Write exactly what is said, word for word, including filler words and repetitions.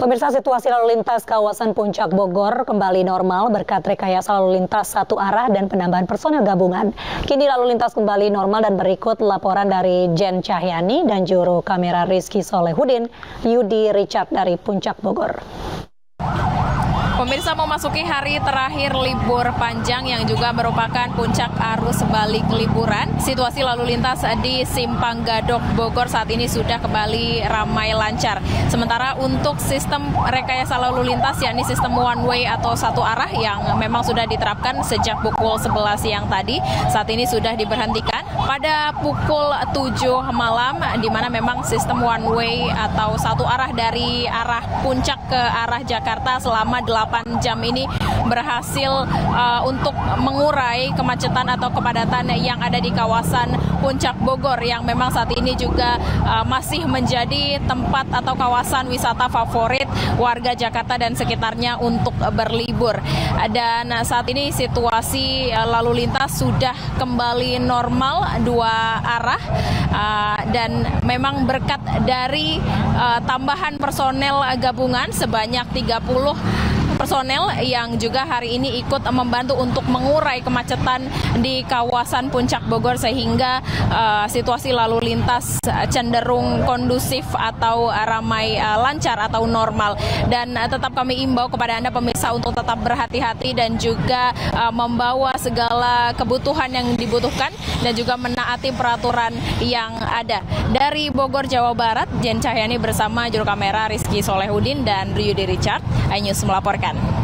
Pemirsa, situasi lalu lintas kawasan Puncak Bogor kembali normal berkat rekayasa lalu lintas satu arah dan penambahan personel gabungan. Kini lalu lintas kembali normal dan berikut laporan dari Jen Cahyani dan juru kamera Rizky Solehudin, Yudi Richard dari Puncak Bogor. Pemirsa, memasuki hari terakhir libur panjang yang juga merupakan puncak arus balik liburan. Situasi lalu lintas di Simpang Gadok Bogor saat ini sudah kembali ramai lancar. Sementara untuk sistem rekayasa lalu lintas, yakni sistem one way atau satu arah yang memang sudah diterapkan sejak pukul sebelas siang tadi, saat ini sudah diberhentikan pada pukul tujuh malam, di mana memang sistem one way atau satu arah dari arah puncak ke arah Jakarta selama delapan jam ini berhasil uh, untuk mengurai kemacetan atau kepadatan yang ada di kawasan Puncak Bogor yang memang saat ini juga uh, masih menjadi tempat atau kawasan wisata favorit warga Jakarta dan sekitarnya untuk uh, berlibur. Dan uh, saat ini situasi uh, lalu lintas sudah kembali normal dua arah uh, dan memang berkat dari uh, tambahan personel gabungan sebanyak tiga puluh personel yang juga hari ini ikut membantu untuk mengurai kemacetan di kawasan Puncak Bogor sehingga uh, situasi lalu lintas cenderung kondusif atau ramai uh, lancar atau normal. Dan uh, tetap kami imbau kepada Anda pemirsa untuk tetap berhati-hati dan juga uh, membawa segala kebutuhan yang dibutuhkan dan juga menaati peraturan yang ada. Dari Bogor, Jawa Barat, Jen Cahyani bersama juru kamera Rizky Solehudin dan Yudi Richard, iNews melaporkan.